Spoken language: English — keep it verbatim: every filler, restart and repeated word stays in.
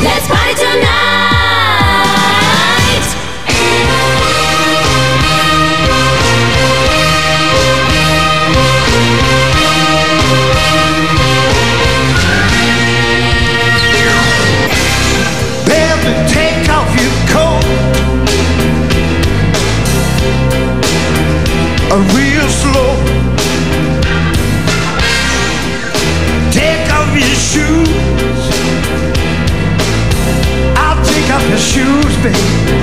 Let's party tonight. Baby, take off your coat, a real slow. Take off your shoes, I'll take off your shoes, baby.